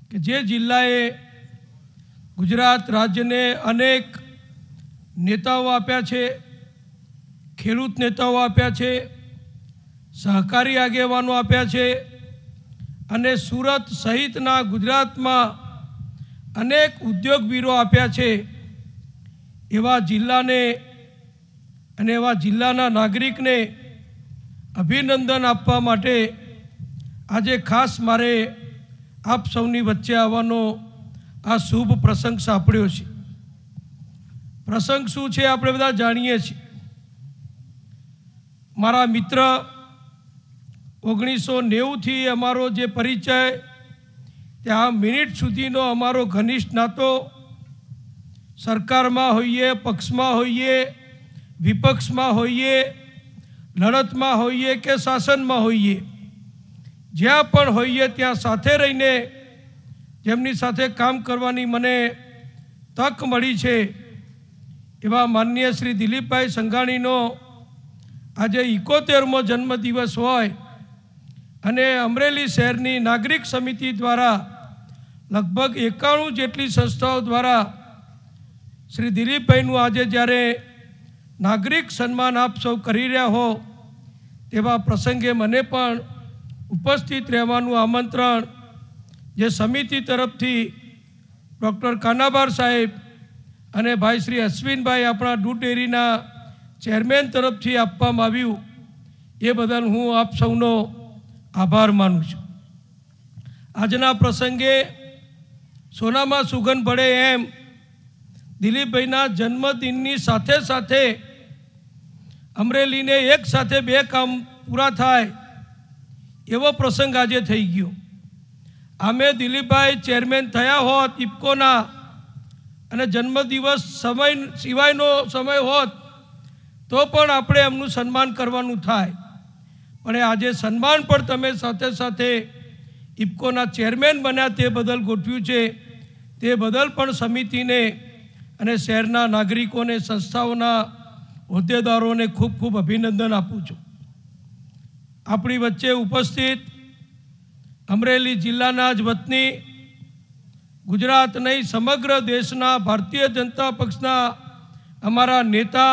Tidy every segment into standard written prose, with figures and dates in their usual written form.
કે જે જિલ્લાએ ગુજરાત રાજ્યને અનેક નેતાઓ આપ્યા છે, ખેડૂત નેતાઓ આપ્યા છે, સહકારી આગેવાનો આપ્યા છે અને સુરત સહિતના ગુજરાતમાં અનેક ઉદ્યોગવીરો આપ્યા છે, એવા જિલ્લાને અને એવા જિલ્લાના નાગરિકને અભિનંદન આપવા માટે આજે ખાસ મારે આપ સૌની વચ્ચે આવવાનો આ શુભ પ્રસંગ સાંપડ્યો છે। પ્રસંગ શું છે આપણે બધા જાણીએ છીએ। મારા મિત્ર 1990થી અમારો જે પરિચય, ત્યાં મિનિટ સુધીનો અમારો ઘનિષ્ઠ નાતો, સરકારમાં હોઈએ, પક્ષમાં હોઈએ, વિપક્ષમાં હોઈએ, લડતમાં હોઈએ કે શાસનમાં હોઈએ, જ્યાં પણ હોઈએ ત્યાં સાથે રહીને જેમની સાથે કામ કરવાની મને તક મળી છે, એવા માનનીય શ્રી દિલીપભાઈ સંઘાણીનો આજે 71મો જન્મદિવસ હોય અને અમરેલી શહેરની નાગરિક સમિતિ દ્વારા લગભગ 91 જેટલી સંસ્થાઓ દ્વારા શ્રી દિલીપભાઈનું આજે જ્યારે નાગરિક સન્માન આપ સૌ કરી રહ્યા હો, તેવા પ્રસંગે મને પણ ઉપસ્થિત રહેવાનું આમંત્રણ જે સમિતિ તરફથી ડૉક્ટર કાનાબાર સાહેબ અને ભાઈ શ્રી અશ્વિનભાઈ આપણા દૂધ ડેરીના ચેરમેન તરફથી આપવામાં આવ્યું, એ બદલ હું આપ સૌનો આભાર માનું છું। આજના પ્રસંગે સોનામાં સુગંધ ભળે એમ દિલીપભાઈના જન્મદિનની સાથે સાથે અમરેલીને એક સાથે બે કામ પૂરા થાય એવો પ્રસંગ આજે થઈ ગયો। આમે દિલીપભાઈ ચેરમેન થયા હોત ઇફકોના અને જન્મદિવસ સમય સિવાયનો સમય હોત તો પણ આપણે એમનું સન્માન કરવાનું થાય, પણ આજે સન્માન પણ તમે સાથે સાથે ઇફકોના ચેરમેન બન્યા તે બદલ ગોઠવ્યું છે, તે બદલ પણ સમિતિને અને શહેરના નાગરિકોને, સંસ્થાઓના હોદ્દેદારોને ખૂબ ખૂબ અભિનંદન આપું છું। આપણી વચ્ચે ઉપસ્થિત અમરેલી જિલ્લાના જ વતની, ગુજરાત નહીં સમગ્ર દેશના ભારતીય જનતા પક્ષના અમારા નેતા,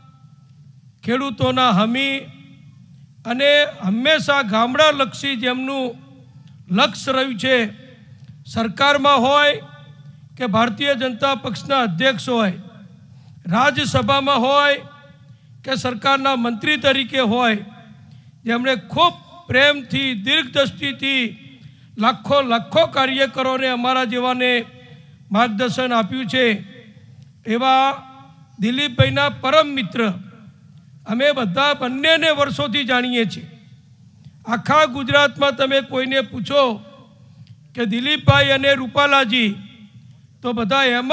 ખેડૂતોના હમી અને હંમેશા ગામડાલક્ષી જેમનું લક્ષ્ય રહ્યું છે, સરકારમાં હોય કે ભારતીય જનતા પક્ષના અધ્યક્ષ હોય, રાજ્યસભામાં હોય કે સરકારના મંત્રી તરીકે હોય, જેમણે ખૂબ પ્રેમથી, દીર્ઘદ્રષ્ટિથી લાખો કાર્યકરોને અમારા જેવાને માર્ગદર્શન આપ્યું છે, એવા દિલીપભાઈના પરમ મિત્ર અમે બધા બંનેને વર્ષોથી જાણીએ છીએ। આખા ગુજરાતમાં તમે કોઈને પૂછો કે દિલીપભાઈ અને રૂપાલાજી, તો બધા એમ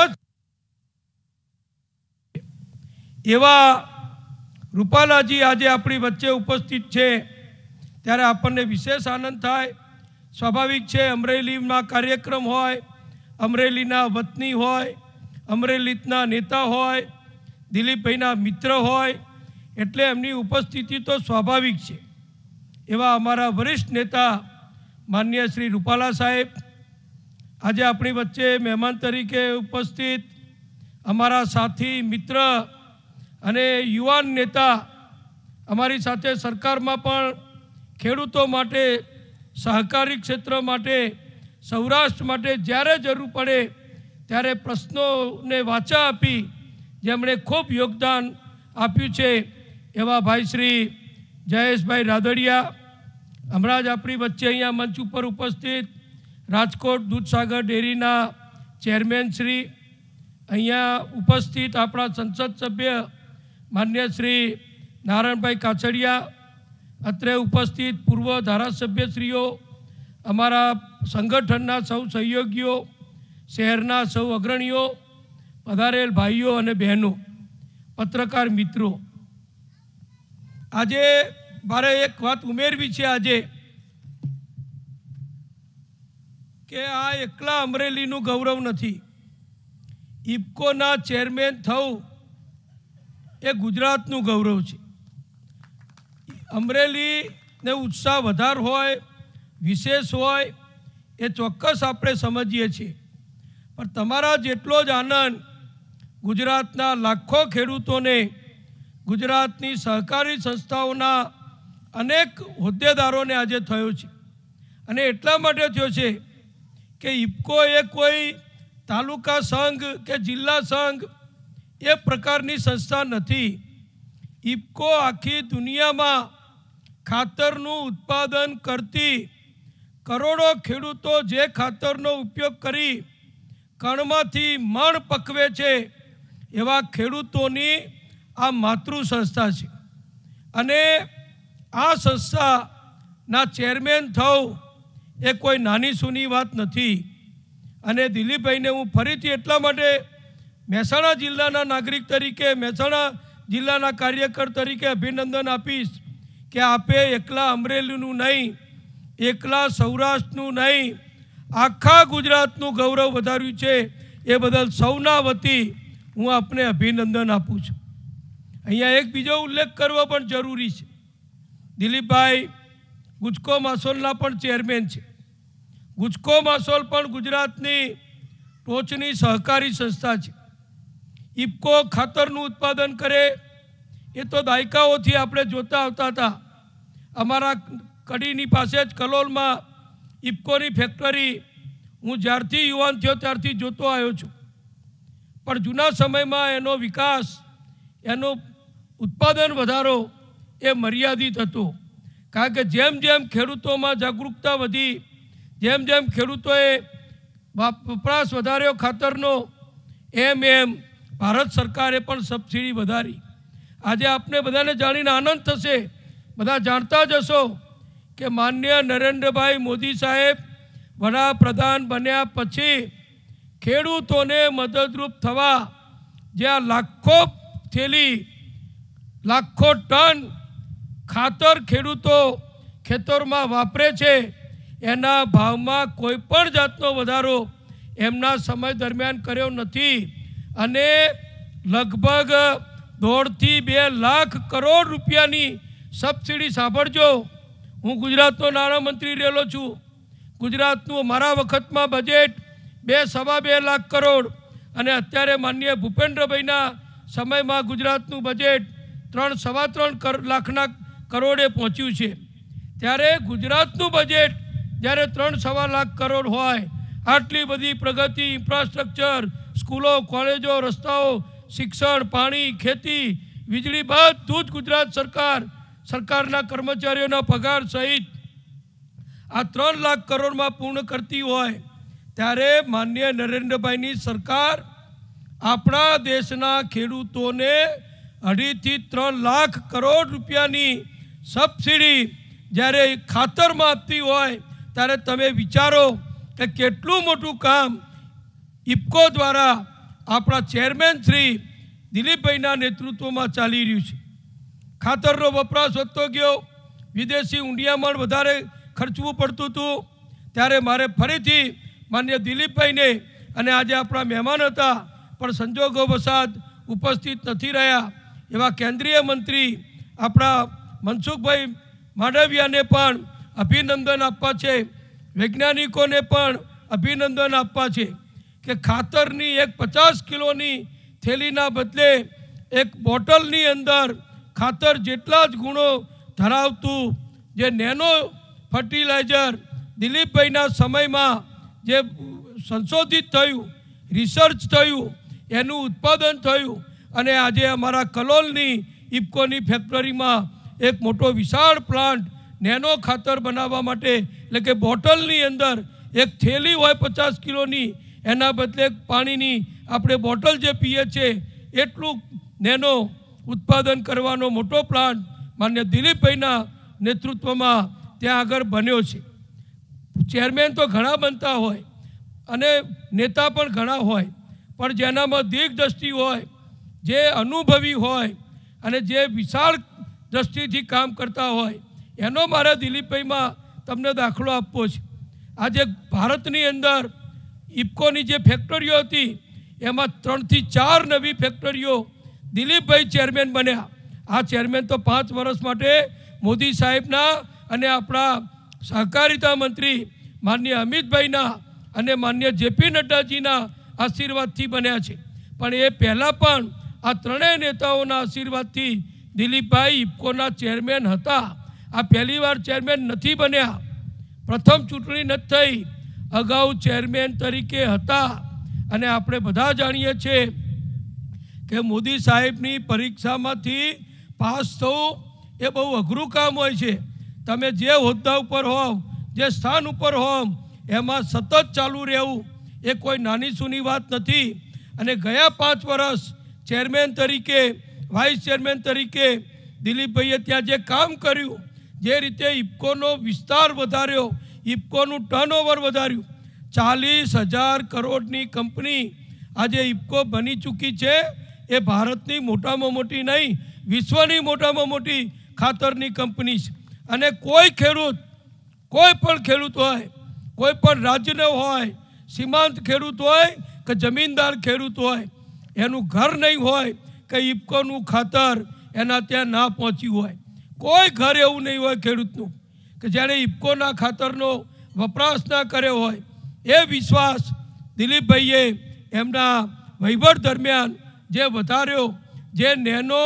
જ એવા રૂપાલાજી આજે આપણી વચ્ચે ઉપસ્થિત છે, ત્યારે આપણને વિશેષ આનંદ થાય। સ્વાભાવિક છે, અમરેલીમાં કાર્યક્રમ હોય, અમરેલીના વતની હોય, અમરેલીના નેતા હોય, દિલીપભાઈના મિત્ર હોય, એટલે એમની ઉપસ્થિતિ તો સ્વાભાવિક છે। એવા અમારા વરિષ્ઠ નેતા માનનીય શ્રી રૂપાલા સાહેબ આજે આપણી વચ્ચે મહેમાન તરીકે ઉપસ્થિત, અમારા સાથી, મિત્ર અને યુવાન નેતા, અમારી સાથે સરકારમાં પણ ખેડૂતો માટે, સહકારી ક્ષેત્ર માટે, સૌરાષ્ટ્ર માટે જ્યારે જરૂર પડે ત્યારે પ્રશ્નોને વાચા આપી જેમણે ખૂબ યોગદાન આપ્યું છે, એવા ભાઈ શ્રી જયેશભાઈ રાદડિયા, હમણાં જ આપણી વચ્ચે અહીંયા મંચ ઉપર ઉપસ્થિત રાજકોટ દૂધસાગર ડેરીના ચેરમેન શ્રી, અહીંયા ઉપસ્થિત આપણા સંસદ સભ્ય માન્ય શ્રી નારાયણભાઈ કાછડિયા, અત્રે ઉપસ્થિત પૂર્વ ધારાસભ્યશ્રીઓ, અમારા સંગઠનના સૌ સહયોગીઓ, શહેરના સૌ અગ્રણીઓ, પધારેલ ભાઈઓ અને બહેનો, પત્રકાર મિત્રો, આજે મારે એક વાત ઉમેરવી છે આજે કે આ એકલા અમરેલીનું ગૌરવ નથી। ઇફકોના ચેરમેન થવું એ ગુજરાતનું ગૌરવ છે। અમરેલીને ઉત્સાહ વધાર હોય, વિશેષ હોય એ ચોક્કસ આપણે સમજીએ છીએ, પણ તમારા જેટલો જ આનંદ ગુજરાતના લાખો ખેડૂતોને, ગુજરાતની સહકારી સંસ્થાઓના અનેક હોદ્દેદારોને આજે થયો છે. અને એટલા માટે થયો છે કે ઇફકો એ કોઈ તાલુકા સંઘ કે જિલ્લા સંઘ એ પ્રકારની સંસ્થા નથી. ઇફકો આખી દુનિયામાં ખાતરનું ઉત્પાદન કરતી કરોડો ખેડૂતો જે ખાતરનો ઉપયોગ કરી કણમાંથી મણ પકવે છે એવા ખેડૂતોની આ માતૃ સંસ્થા છે. અને આ સંસ્થાના ચેરમેન થવું એ કોઈ નાની સૂની વાત નથી. અને દિલીપભાઈને હું ફરીથી એટલા માટે મહેસાણા જિલ્લાના નાગરિક તરીકે, મહેસાણા જિલ્લાના કાર્યકર તરીકે અભિનંદન આપીશ કે આપે એકલા અમરેલીનું નહીં, એકલા સૌરાષ્ટ્રનું નહીં, આખા ગુજરાતનું ગૌરવ વધાર્યું છે. એ બદલ સૌના વતી હું આપને અભિનંદન આપું છું. અહીંયા એક બીજો ઉલ્લેખ કરવો પણ જરૂરી છે. દિલીપભાઈ ગુજકો માસોલના પણ ચેરમેન છે. ગુજકો માસોલ પણ ગુજરાતની ટોચની સહકારી સંસ્થા છે. ઇફકો ખાતરનું ઉત્પાદન કરે એ તો દાયકાઓથી આપણે જોતા આવતા હતા. અમારા કડીની પાસે જ કલોલમાં ઇફકોની ફેક્ટરી હું જ્યારથી યુવાન થયો ત્યારથી જોતો આવ્યો છું. પણ જૂના સમયમાં એનો વિકાસ, એનો ઉત્પાદન વધારો એ મર્યાદિત હતો. કારણ કે જેમ જેમ ખેડૂતોમાં જાગૃતતા વધી, જેમ જેમ ખેડૂતોએ વપરાશ વધાર્યો ખાતરનો, એમ એમ ભારત સરકારે પણ સબસિડી વધારી. આજે આપને બધાને જાણીને આનંદ થશે, બધા જાણતા જ હશો કે માનનીય નરેન્દ્રભાઈ મોદી સાહેબ વડાપ્રધાન બન્યા પછી ખેડૂતોને મદદરૂપ થવા જ્યાં લાખો થેલી, લાખો ટન ખાતર ખેડૂતો ખેતરમાં વાપરે છે, એના ભાવમાં કોઈ પણ જાતનો વધારો એમના સમય દરમિયાન કર્યો નથી. અને લગભગ 1.5 થી 2 લાખ કરોડ રૂપિયાની સબસિડી, સાંભળજો, હું ગુજરાતનો નાણામંત્રી રહેલો છું. ગુજરાતનું મારા વખતમાં બજેટ 2-2.5 લાખ કરોડ અને અત્યારે માનનીય ભૂપેન્દ્રભાઈના સમયમાં ગુજરાતનું બજેટ 3-3.25 લાખના કરોડે પહોંચ્યું છે. ત્યારે ગુજરાતનું બજેટ જ્યારે 3-3.25 લાખ કરોડ હોય, આટલી બધી પ્રગતિ, ઇન્ફ્રાસ્ટ્રક્ચર, સ્કૂલો, કોલેજો, રસ્તાઓ, શિક્ષણ, પાણી, ખેતી, વીજળી બધું જ ગુજરાત સરકારના કર્મચારીઓના પગાર સહિત આ 3 લાખ કરોડમાં પૂર્ણ કરતી હોય, ત્યારે માનનીય નરેન્દ્રભાઈની સરકાર આપણા દેશના ખેડૂતોને 2.5 થી 3 લાખ કરોડ રૂપિયાની સબસિડી જ્યારે ખાતરમાં આપતી હોય, ત્યારે તમે વિચારો કે કેટલું મોટું કામ ઇફકો દ્વારા આપણા ચેરમેન શ્રી દિલીપભાઈના નેતૃત્વમાં ચાલી રહ્યું છે. ખાતરનો વપરાશ વધતો ગયો, વિદેશી ઊંડિયામણ વધારે ખર્ચવું પડતું હતું. ત્યારે મારે ફરીથી માન્ય દિલીપભાઈને, અને આજે આપણા મહેમાન હતા પણ સંજોગો વસાત ઉપસ્થિત નથી રહ્યા એવા કેન્દ્રીય મંત્રી આપણા મનસુખભાઈ માંડવિયાને પણ અભિનંદન આપવા છે, વૈજ્ઞાનિકોને પણ અભિનંદન આપવા છે કે ખાતરની એક 50 કિલોની થેલીના બદલે એક બોટલની અંદર ખાતર જેટલા જ ગુણો ધરાવતું જે નેનો ફર્ટિલાઇઝર દિલીપભાઈના સમયમાં જે સંશોધિત થયું, રિસર્ચ થયું, એનું ઉત્પાદન થયું અને આજે અમારા કલોલની ઇફકોની ફેક્ટરીમાં એક મોટો વિશાળ પ્લાન્ટ નેનો ખાતર બનાવવા માટે, એટલે કે બોટલની અંદર એક થેલી હોય 50 કિલોની, એના બદલે પાણીની આપણે બોટલ જે પીએ છીએ એટલું નેનો ઉત્પાદન કરવાનો મોટો પ્લાન્ટ માન્ય દિલીપભાઈના નેતૃત્વમાં ત્યાં આગળ બન્યો છે. ચેરમેન તો ઘણા બનતા હોય અને નેતા પણ ઘણા હોય, પણ જેનામાં દીર્ઘદ્રષ્ટિ હોય, જે અનુભવી હોય અને જે વિશાળ દ્રષ્ટિથી કામ કરતા હોય, એનો મારે દિલીપભાઈમાં તમને દાખલો આપવો છે. આજે ભારતની અંદર ઇફકોની જે ફેક્ટરીઓ હતી એમાં 3 થી 4 નવી ફેક્ટરીઓ દિલીપભાઈ ચેરમેન બન્યા. આ ચેરમેન તો 5 વર્ષ માટે મોદી સાહેબના અને આપણા સહકારિતા મંત્રી માન્ય અમિતભાઈના અને માન્ય જેપી નડ્ડાજીના આશીર્વાદથી બન્યા છે, પણ એ પહેલાં પણ આ ત્રણેય નેતાઓના આશીર્વાદથી દિલીપભાઈ ઇફકોના ચેરમેન હતા. આ પહેલીવાર ચેરમેન નથી બન્યા, પ્રથમ ચૂંટણી નથી થઈ, અગાઉ ચેરમેન તરીકે હતા. અને આપણે બધા જાણીએ છીએ કે મોદી સાહેબની પરીક્ષામાંથી પાસ થવું એ બહુ અઘરું કામ હોય છે. તમે જે હોદ્દા ઉપર હોવ, જે સ્થાન ઉપર હોવ, એમાં સતત ચાલુ રહેવું એ કોઈ નાની સૂની વાત નથી. અને ગયા 5 વર્ષ ચેરમેન તરીકે, વાઇસ ચેરમેન તરીકે દિલીપભાઈએ ત્યાં જે કામ કર્યું, જે રીતે ઇફકોનો વિસ્તાર વધાર્યો, ઇફકોનું ટર્નઓવર વધાર્યું, 40,000 કરોડની કંપની આજે ઇફકો બની ચૂકી છે. એ ભારતની મોટામાં મોટી નહીં, વિશ્વની મોટામાં મોટી ખાતરની કંપની છે. અને કોઈ ખેડૂત, કોઈ પણ ખેડૂત હોય, કોઈ પણ રાજ્યનો હોય, સીમાંત ખેડૂત હોય કે જમીનદાર ખેડૂત હોય, એનું ઘર નહીં હોય કે ઇફકોનું ખાતર એના ત્યાં ના પહોંચ્યું હોય. કોઈ ઘર એવું નહીં હોય ખેડૂતનું કે જ્યારે ઇફકોના ખાતરનો વપરાશ ના કર્યો હોય. એ વિશ્વાસ દિલીપભાઈએ એમના વહીવટ દરમિયાન જે વધાર્યો, જે નેનો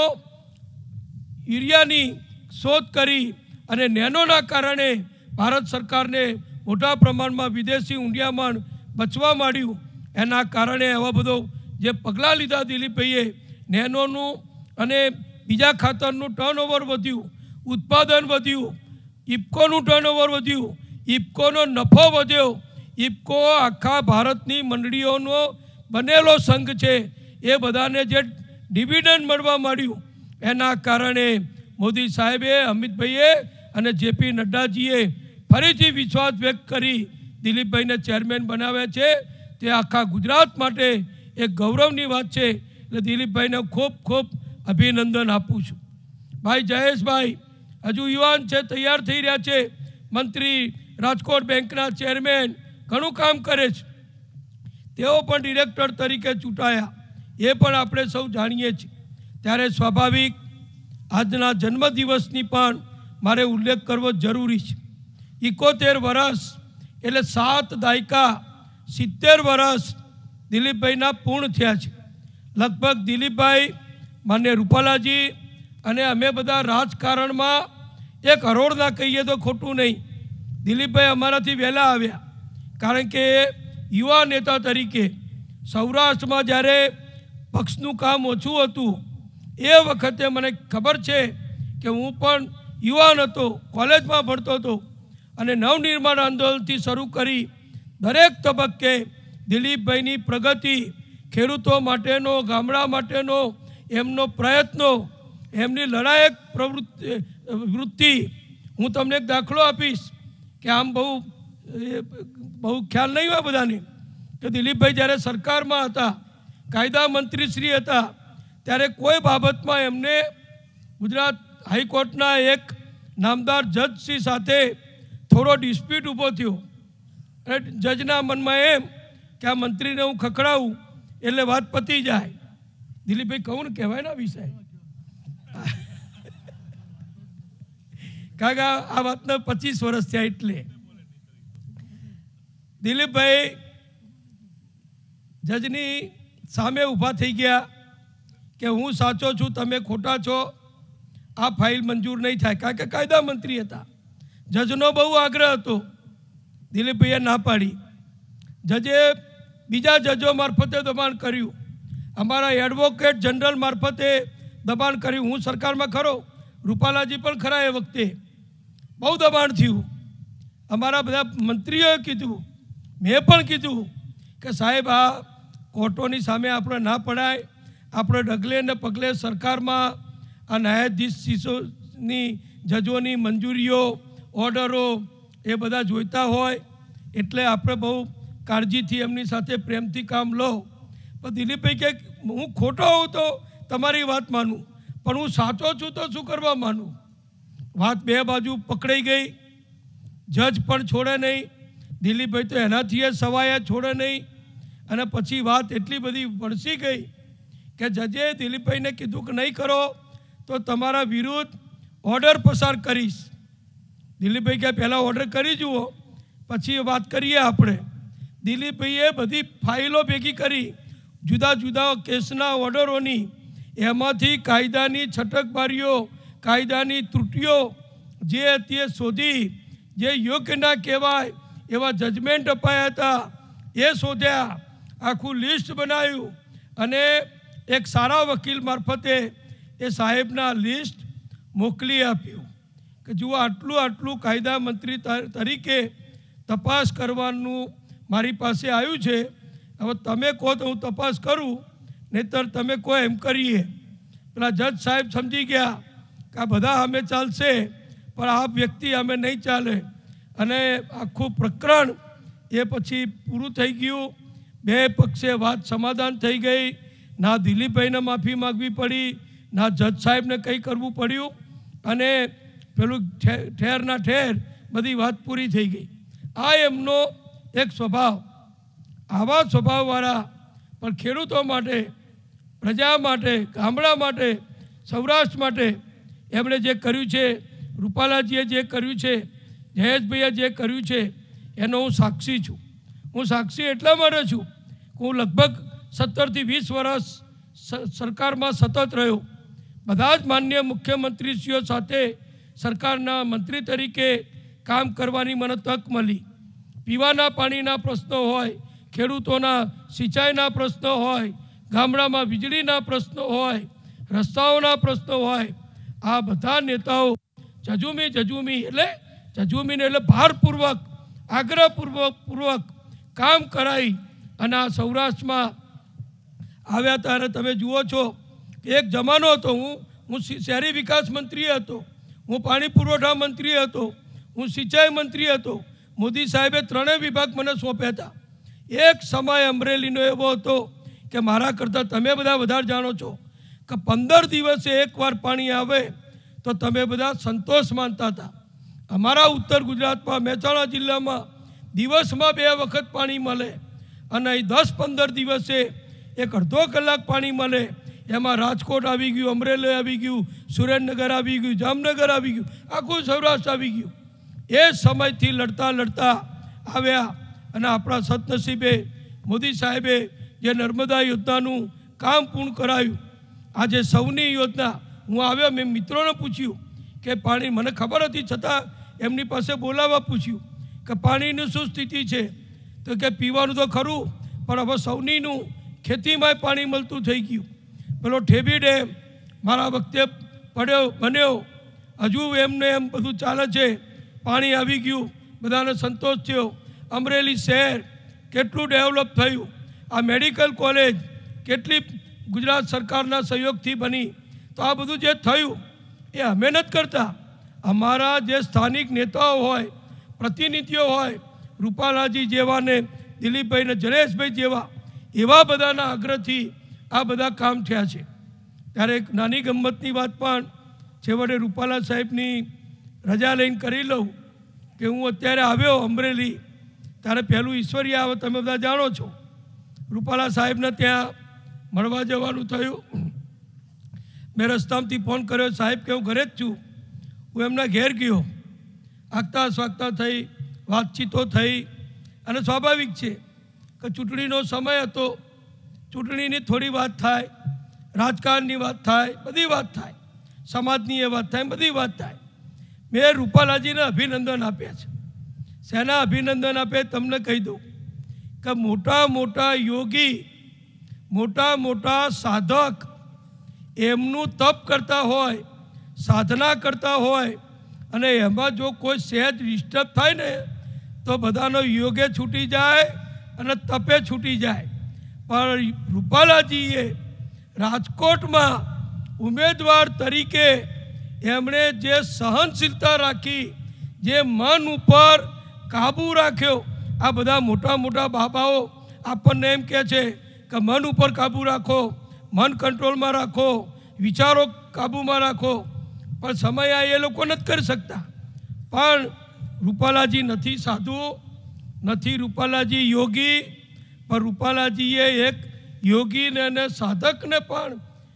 યુરિયાની શોધ કરી અને નેનોના કારણે ભારત સરકારને મોટા પ્રમાણમાં વિદેશી ઊંડિયામણ બચવા માંડ્યું, એના કારણે આવા બધો જે પગલાં લીધા દિલીપભાઈએ, નેનોનું અને બીજા ખાતરનું ટર્નઓવર વધ્યું, ઉત્પાદન વધ્યું, ઇફકોનું ટર્નઓવર વધ્યું, ઇફકોનો નફો વધ્યો. ઇફકો આખા ભારતની મંડળીઓનો બનેલો સંઘ છે. એ બધાને જે ડિવિડન્ડ મળવા માંડ્યું, એના કારણે મોદી સાહેબે, અમિતભાઈએ અને જેપી નડ્ડાજીએ ફરીથી વિશ્વાસ વ્યક્ત કરી દિલીપભાઈને ચેરમેન બનાવ્યા છે. તે આખા ગુજરાત માટે એક ગૌરવની વાત છે. એટલે દિલીપભાઈને ખૂબ ખૂબ અભિનંદન આપું છું. ભાઈ જયેશભાઈ હજુ યુવાન છે, તૈયાર થઈ રહ્યા છે, મંત્રી, રાજકોટ બેંકના ચેરમેન, ઘણું કામ કરે છે. તેઓ પણ ડિરેક્ટર તરીકે ચૂંટાયા, એ પણ આપણે સૌ જાણીએ છીએ. ત્યારે સ્વાભાવિક આજના જન્મદિવસની પણ મારે ઉલ્લેખ કરવો જરૂરી છે. 71 વર્ષ એટલે 7 દાયકા, 70 વર્ષ દિલીપભાઈના પૂર્ણ થયા છે. લગભગ દિલીપભાઈ, માન્ય રૂપાલાજી અને અમે બધા રાજકારણમાં એક હરોળના કહીએ તો ખોટું નહીં. દિલીપભાઈ અમારાથી વહેલા આવ્યા, કારણ કે યુવા નેતા તરીકે સૌરાષ્ટ્રમાં જ્યારે પક્ષનું કામ ઓછું હતું એ વખતે મને ખબર છે કે હું પણ યુવાન હતો, કોલેજમાં ભણતો હતો, અને નવનિર્માણ આંદોલનથી શરૂ કરી દરેક તબક્કે દિલીપભાઈની પ્રગતિ, ખેડૂતો માટેનો, ગામડા માટેનો એમનો પ્રયત્નો, એમની લડાયક વૃત્તિ. હું તમને એક દાખલો આપીશ કે આમ બહુ ખ્યાલ નહીં હોય બધાને, કે દિલીપભાઈ જ્યારે સરકારમાં હતા, કાયદા મંત્રીશ્રી હતા, ત્યારે કોઈ બાબતમાં એમને ગુજરાત હાઈકોર્ટના એક નામદાર જજશ્રી સાથે થોડો ડિસ્પ્યુટ ઊભો થયો. અને જજના મનમાં એમ કે આ મંત્રીને હું ખખડાવું એટલે વાત પતી જાય. દિલીપભાઈ કહું ને, કહેવાય ને વિષય, કારણ કે આ વાતને 25 વર્ષ થયા. એટલે દિલીપભાઈ જજની સામે ઊભા થઈ ગયા કે હું સાચો છું, તમે ખોટા છો, આ ફાઇલ મંજૂર નહીં થાય. કારણ કે કાયદા મંત્રી હતા, જજનો બહુ આગ્રહ હતો, દિલીપભાઈએ ના પાડી. જજે બીજા જજો મારફતે દબાણ કર્યું, અમારા એડવોકેટ જનરલ મારફતે દબાણ કર્યું. હું સરકારમાં ખરો, રૂપાલાજી પણ ખરા, એ વખતે બહુ દબાણ થયું. અમારા બધા મંત્રીઓએ કીધું, મેં પણ કીધું કે સાહેબ આ કોર્ટોની સામે આપણે ના પડાય, આપણે ડગલે ને પગલે સરકારમાં આ ન્યાયાધીશોની, જજોની મંજૂરીઓ, ઓર્ડરો એ બધા જોઈતા હોય, એટલે આપણે બહુ કાળજીથી એમની સાથે પ્રેમથી કામ લો. પણ દિલીપભાઈ કે હું ખોટો હોઉં તો તમારી વાત માનું, પણ હું સાચો છું તો શું કરવા માનું. વાત બે બાજુ પકડાઈ ગઈ, જજ પણ છોડે નહીં, દિલીપભાઈ તો એનાથી સવાયા છોડે નહીં. અને પછી વાત એટલી બધી વણસી ગઈ કે જજે દિલીપભાઈને કીધું કે નહીં કરો તો તમારા વિરુદ્ધ ઓર્ડર પસાર કરીશ. દિલીપભાઈ કે પહેલાં ઓર્ડર કરી જુઓ, પછી વાત કરીએ આપણે, દિલીપભાઈએ બધી ફાઇલો ભેગી કરી જુદા જુદા કેસના ઓર્ડરોની, એમાંથી કાયદાની છટકબારીઓ, કાયદાની ત્રુટીઓ જે તે શોધી, જે યોગ્ય ના કહેવાય એવા જજમેન્ટ અપાયા હતા એ શોધ્યા, આખું લિસ્ટ બનાવ્યું અને એક સારા વકીલ મારફતે એ સાહેબના લિસ્ટ મોકલી આપ્યું કે જુઓ આટલું આટલું કાયદા મંત્રી તરીકે તપાસ કરવાનું મારી પાસે આવ્યું છે, હવે તમે કહો તો હું તપાસ કરું, નહીંતર તમે કહો એમ કરીએ. પેલા જજ સાહેબ સમજી ગયા કે આ બધા અમે ચાલશે પણ આ વ્યક્તિ અમે નહીં ચાલે, અને આખું પ્રકરણ એ પછી પૂરું થઈ ગયું. બે પક્ષે વાત સમાધાન થઈ ગઈ, ના દિલીપભાઈને માફી માગવી પડી, ના જજ સાહેબને કંઈ કરવું પડ્યું, અને પેલું ઠેરના ઠેર બધી વાત પૂરી થઈ ગઈ. આ એમનો એક સ્વભાવ. આવા સ્વભાવવાળા પણ ખેડૂતો માટે, પ્રજા માટે, ગામડા માટે, સૌરાષ્ટ્ર માટે એમણે જે કર્યું છે, રૂપાલાજીએ જે કર્યું છે, જયેશભાઈએ જે કર્યું છે, એનો હું સાક્ષી છું. હું સાક્ષી એટલા માટે છું કે હું લગભગ 17 થી 20 વર્ષ સરકારમાં સતત રહ્યો. બધા જ માન્ય મુખ્યમંત્રીશ્રીઓ સાથે સરકારના મંત્રી તરીકે કામ કરવાની મને તક મળી. પીવાના પાણીના પ્રશ્નો હોય, ખેડૂતોના સિંચાઈના પ્રશ્નો હોય, ગામડામાં વીજળીના પ્રશ્નો હોય, રસ્તાઓના પ્રશ્નો હોય, આ બધા નેતાઓ જજુમીને એટલે ભારપૂર્વક, આગ્રહપૂર્વક કામ કરાવી અને આ સૌરાષ્ટ્રમાં આવ્યા. ત્યારે તમે જુઓ છો કે એક જમાનો હતો, હું શહેરી વિકાસ મંત્રી હતો, હું પાણી પુરવઠા મંત્રી હતો, હું સિંચાઈ મંત્રી હતો. મોદી સાહેબે 3 વિભાગ મને સોંપ્યા હતા. એક સમય અમરેલીનો એવો હતો કે મારા કરતાં તમે બધા વધારે જાણો છો કે 15 દિવસે એકવાર પાણી આવે તો તમે બધા સંતોષ માનતા હતા. અમારા ઉત્તર ગુજરાતમાં મહેસાણા જિલ્લામાં દિવસમાં 2 વખત પાણી મળે, અને 10-15 દિવસે એક અડધો કલાક પાણી મળે. એમાં રાજકોટ આવી ગયું, અમરેલી આવી ગયું, સુરેન્દ્રનગર આવી ગયું, જામનગર આવી ગયું, આખું સૌરાષ્ટ્ર આવી ગયું. એ સમયથી લડતા લડતા આવ્યા, અને આપણા સદનસીબે મોદી સાહેબે જે નર્મદા યોજનાનું કામ પૂર્ણ કરાયું. આજે સૌની યોજના, હું આવ્યો, મેં મિત્રોને પૂછ્યું કે પાણી, મને ખબર હતી છતાં એમની પાસે બોલાવવા પૂછ્યું કે પાણીની શું સ્થિતિ છે, તો કે પીવાનું તો ખરું પણ હવે સૌનીનું ખેતીમાં પાણી મળતું થઈ ગયું. પેલો ઠેબી ડેમ મારા વખતે બન્યો, હજુ એમને એમ બધું ચાલે છે, પાણી આવી ગયું, બધાને સંતોષ થયો. અમરેલી શહેર કેટલું ડેવલપ થયું, આ મેડિકલ કોલેજ કેટલી ગુજરાત સરકારના સહયોગથી બની. તો આ બધું જે થયું એ અમે નથી કરતા, અમારા જે સ્થાનિક નેતાઓ હોય, પ્રતિનિધિઓ હોય, રૂપાલાજી જેવા ને દિલીપભાઈ ને જયેશભાઈ જેવા, એવા બધાના આગ્રહથી આ બધા કામ થયા છે. ત્યારે એક નાની ગમ્મતની વાત પણ છેવટે રૂપાલા સાહેબની રજા લઈને કરી લઉં કે હું અત્યારે આવ્યો અમરેલી, ત્યારે પહેલું ઈશ્વરીય આવે, તમે બધા જાણો છો. રૂપાલા સાહેબને ત્યાં મળવા જવાનું થયું. મેં રસ્તામાંથી ફોન કર્યો, સાહેબ કે હું ઘરે જ છું. હું એમના ઘેર ગયો, આગતા સ્વાગતા થઈ, વાતચીતો થઈ, અને સ્વાભાવિક છે કે ચૂંટણીનો સમય હતો, ચૂંટણીની થોડી વાત થાય, રાજકારણની વાત થાય, બધી વાત થાય, સમાજની એ વાત થાય, બધી વાત થાય. મેં રૂપાલાજીને અભિનંદન આપ્યા છે. શેના અભિનંદન આપે તમને કહી દઉં કે મોટા મોટા યોગી, મોટા મોટા સાધક એમનું તપ કરતા હોય, સાધના કરતા હોય, અને એમાં જો કોઈ સહેજ ડિસ્ટર્બ થાય ને તો બધાનો યોગે છૂટી જાય અને તપે છૂટી જાય. પણ રૂપાલાજીએ રાજકોટમાં ઉમેદવાર તરીકે એમણે જે સહનશીલતા રાખી, જે મન ઉપર કાબૂ રાખ્યો. આ બધા મોટા મોટા બાબાઓ આપણને એમ કહે છે કે મન ઉપર કાબૂ રાખો, મન કંટ્રોલમાં રાખો, વિચારો કાબૂમાં રાખો, પણ સમય આ એ લોકો નથી કરી શકતા. પણ રૂપાલાજી નથી સાધુ, નથી રૂપાલાજી યોગી, પણ રૂપાલાજીએ એક યોગીને અને સાધકને પણ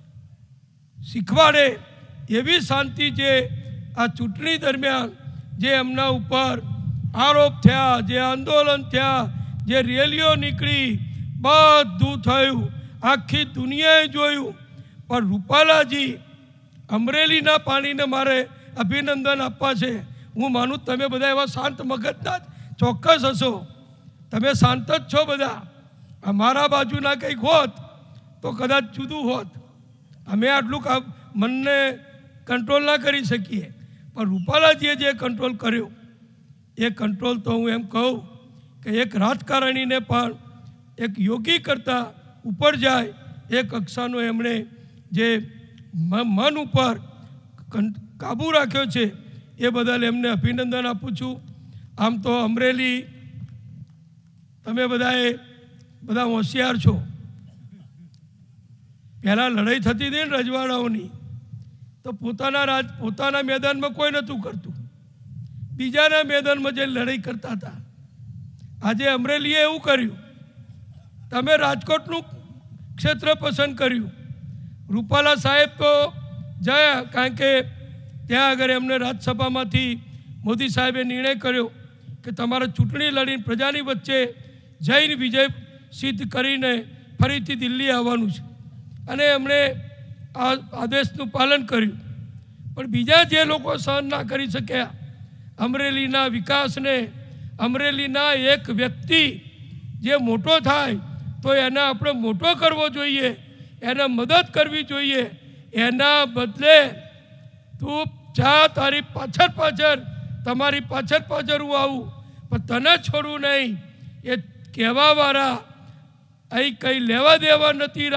શીખવાડે એવી શાંતિ જે આ ચૂંટણી દરમિયાન જે એમના ઉપર આરોપ થયા, જે આંદોલન થયા, જે રેલીઓ નીકળી, બધું થયું, આખી દુનિયાએ જોયું. પણ રૂપાલાજી અમરેલીના પાણીને મારે અભિનંદન આપવા છે. હું માનું તમે બધા એવા શાંત મગજના ચોક્કસ હશો, તમે શાંત જ છો બધા. અમારા બાજુના કંઈક હોત તો કદાચ જુદું હોત. અમે આટલું મનને કંટ્રોલ ના કરી શકીએ, પણ રૂપાલાજીએ જે કંટ્રોલ કર્યો એ કંટ્રોલ તો હું એમ કહું કે એક રાજકારણીને પણ એક યોગી કરતાં ઉપર જાય એ કક્ષાનો એમણે જે મન ઉપર કાબૂ રાખ્યો છે એ બદલ એમને અભિનંદન આપું છું. આમ તો અમરેલી તમે બધા હોશિયાર છો. પહેલાં લડાઈ થતી હતી ને રજવાડાઓની, તો પોતાના મેદાનમાં કોઈ નહોતું કરતું, બીજાના મેદાનમાં જે લડાઈ કરતા હતા. આજે અમરેલીએ એવું કર્યું, તમે રાજકોટનું ક્ષેત્ર પસંદ કર્યું. રૂપાલા સાહેબ તો ગયા, કારણ કે ત્યાં આગળ એમને રાજ્યસભામાંથી મોદી સાહેબે નિર્ણય કર્યો કે તમારે ચૂંટણી લડીને પ્રજાની વચ્ચે જઈને વિજય સિદ્ધ કરીને ફરીથી દિલ્હી આવવાનું છે, અને એમણે આ આદેશનું પાલન કર્યું. પણ બીજા જે લોકો સહન ના કરી શક્યા અમરેલીના વિકાસને, અમરેલીના એક વ્યક્તિ જે મોટો થાય તો એને આપણે મોટો કરવો જોઈએ, એને મદદ કરવી જોઈએ. એના બદલે તું જા, તારી પાછળ તમારી પાછળ હું આવું, પણ તને છોડવું નહીં. એ કહેવાવાળા અહીં કંઈ લેવા દેવા નથી.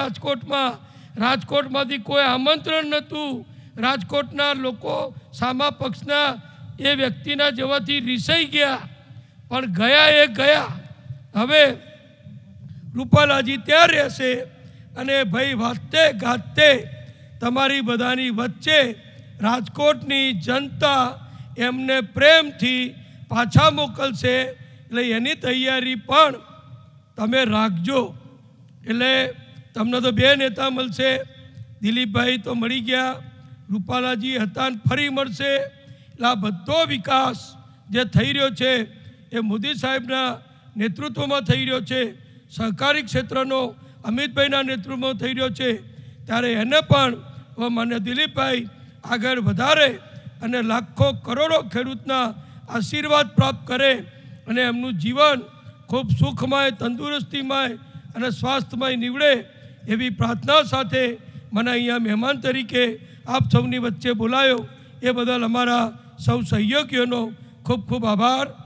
રાજકોટમાંથી કોઈ આમંત્રણ નહોતું. રાજકોટના લોકો સામા પક્ષના એ વ્યક્તિના જવાથી રીસાઈ ગયા, પણ ગયા એ ગયા. હવે રૂપાલાજી ત્યાં રહેશે અને ભાઈ વાતે ગાતે તમારી બધાની વચ્ચે રાજકોટની જનતા એમને પ્રેમથી પાછા મોકલશે. એટલે એની તૈયારી પણ તમે રાખજો. એટલે તમને તો બે નેતા મળશે, દિલીપભાઈ તો મળી ગયા, રૂપાલાજી હતા ફરી મળશે. એટલે આ બધો વિકાસ જે થઈ રહ્યો છે એ મોદી સાહેબના નેતૃત્વમાં થઈ રહ્યો છે, સહકારી ક્ષેત્રનો અમિતભાઈના નેતૃત્વમાં થઈ રહ્યો છે. ત્યારે એને પણ માન્ય દિલીપભાઈ આગળ વધારે અને લાખો કરોડો ખેડૂતના આશીર્વાદ પ્રાપ્ત કરે અને એમનું જીવન ખૂબ સુખમય, તંદુરસ્તીમય અને સ્વાસ્થ્યમય નીવડે એવી પ્રાર્થના સાથે મને અહીંયા મહેમાન તરીકે આપ સૌની વચ્ચે બોલાયો એ બદલ અમારા સૌ સહયોગીઓનો ખૂબ ખૂબ આભાર.